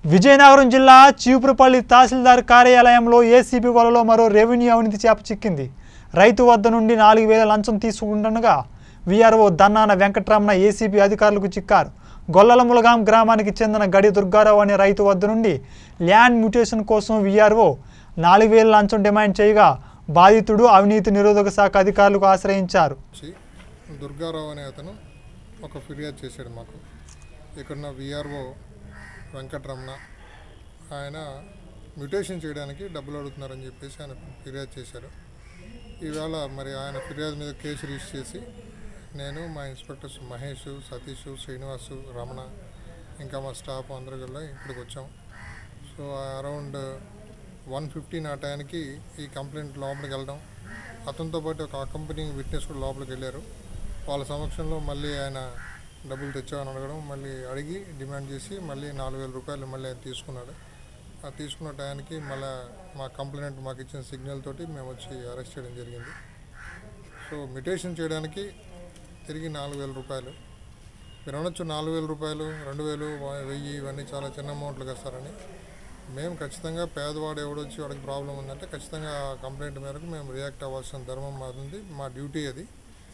విజయనగరం జిల్లా చీపురుపల్లి తహసీల్దార్ కార్యాలయంలో ఏసీబీ వలలో మరో రెవెన్యూ అవినీతి చేప చిక్కింది. రైతు వద్ద నుండి 4000 లంచం తీసుకుంటుండగా వీఆర్ఓ దన్నాన వెంకటరమణ ఏసీబీ అధికారులకు చిక్కారు. గొల్లలములగాం గ్రామానికి చెందిన గడి దుర్గారావు అనే రైతు వద్ద నుండి ల్యాండ్ మ్యూటేషన్ కోసం వీఆర్ఓ 4000 లంచం డిమాండ్ చేయగా బాధితుడు అవినీతి నిరోధక శాఖ అధికారులకు ఆశ్రయించారు. దుర్గారావు అనే అతను ఒక ఫిర్యాదు చేశాడు మాకు. ఇక్కడ వీఆర్ఓ వెంకటరమణ ఆయన మ్యూటేషన్ చేయడానికి డబ్బులు అడుగుతున్నారని చెప్పేసి ఆయన ఫిర్యాదు చేశారు. ఈవేళ మరి ఆయన ఫిర్యాదు మీద కేసు రిజిస్టర్ చేసి నేను మా ఇన్స్పెక్టర్స్ మహేష్, సతీష్, శ్రీనివాసు, రమణ ఇంకా మా స్టాఫ్ అందరూ కూడా ఇక్కడికి వచ్చాం. సో అరౌండ్ 1:15 ఆ టైంకి ఈ కంప్లైంట్ లోపలికి వెళ్ళడం, అతనితో పాటు ఒక అకంపెనింగ్ విట్నెస్ కూడా లోపలికి వెళ్ళారు. వాళ్ళ సమక్షంలో మళ్ళీ ఆయన డబ్బులు తెచ్చామని అడగడం, మళ్ళీ అడిగి డిమాండ్ చేసి మళ్ళీ 4000 రూపాయలు మళ్ళీ ఆయన తీసుకున్నాడు. ఆ తీసుకున్న టైంకి మళ్ళీ మా కంప్లైంట్ మాకు ఇచ్చిన సిగ్నల్ తోటి మేము వచ్చి అరెస్ట్ చేయడం జరిగింది. సో మ్యూటేషన్ చేయడానికి తిరిగి 4000 రూపాయలు. మీరు అనొచ్చు 4000 రూపాయలు, 2000, 1000 ఇవన్నీ చాలా చిన్న అమౌంట్లు కస్తారని. మేము ఖచ్చితంగా పేదవాడు ఎవడొచ్చి వాడికి ప్రాబ్లం ఉందంటే ఖచ్చితంగా కంప్లైంట్ మేరకు మేము రియాక్ట్ అవ్వాల్సిన ధర్మం మాది, మా డ్యూటీ అది.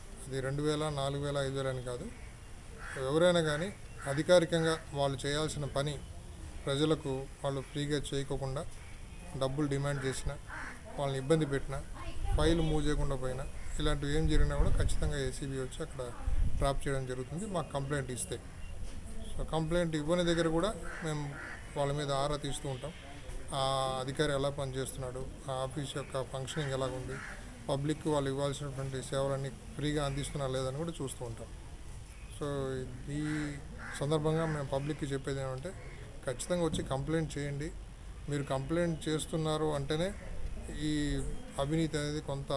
2000, 4000, 5000 అని కాదు. ఎవరైనా కానీ అధికారికంగా వాళ్ళు చేయాల్సిన పని ప్రజలకు వాళ్ళు ఫ్రీగా చేయకోకుండా డబ్బులు డిమాండ్ చేసినా, వాళ్ళని ఇబ్బంది పెట్టినా, ఫైల్ మూవ్ చేయకుండా పోయినా, ఇలాంటివి ఏం జరిగినా కూడా ఖచ్చితంగా ఏసీబీ వచ్చి అక్కడ డ్రాప్ చేయడం జరుగుతుంది మాకు కంప్లైంట్ ఇస్తే. సో కంప్లైంట్ ఇవ్వని దగ్గర కూడా మేము వాళ్ళ మీద ఆరా తీస్తూ ఉంటాం. ఆ అధికారి ఎలా పనిచేస్తున్నాడు, ఆ ఆఫీస్ యొక్క ఫంక్షనింగ్ ఎలాగుంది, పబ్లిక్ వాళ్ళు ఇవ్వాల్సినటువంటి సేవలన్నీ ఫ్రీగా అందిస్తున్నా లేదని కూడా చూస్తూ ఉంటాం. సో ఈ సందర్భంగా మేము పబ్లిక్కి చెప్పేది ఏమంటే ఖచ్చితంగా వచ్చి కంప్లైంట్ చేయండి. మీరు కంప్లైంట్ చేస్తున్నారు అంటేనే ఈ అవినీతి అనేది కొంత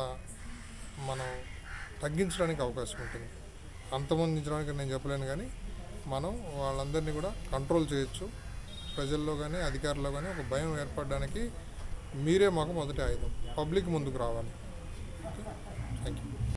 మనం తగ్గించడానికి అవకాశం ఉంటుంది. అంతమొందించడానికి నేను చెప్పలేను, కానీ మనం వాళ్ళందరినీ కూడా కంట్రోల్ చేయొచ్చు. ప్రజల్లో కానీ అధికారుల్లో కానీ ఒక భయం ఏర్పడడానికి మీరే మాకు మొదటి ఆయుధం. పబ్లిక్ ముందుకు రావాలి. Thank you.